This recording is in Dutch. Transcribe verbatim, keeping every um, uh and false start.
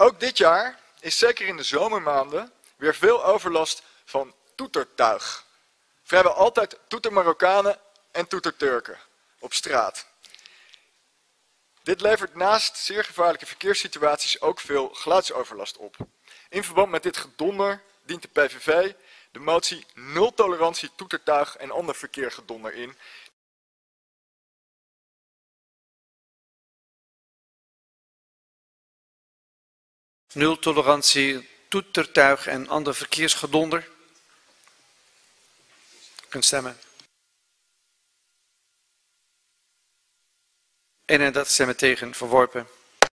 Ook dit jaar is zeker in de zomermaanden weer veel overlast van toetertuig. Vrijwel altijd toetermarokkanen en toeterturken op straat. Dit levert naast zeer gevaarlijke verkeerssituaties ook veel geluidsoverlast op. In verband met dit gedonder dient de P V V de motie nul tolerantie toetertuig en ander verkeergedonder in. Nul tolerantie toetertuig en ander verkeersgedonder. U kunt stemmen. eenendertig stemmen tegen, verworpen.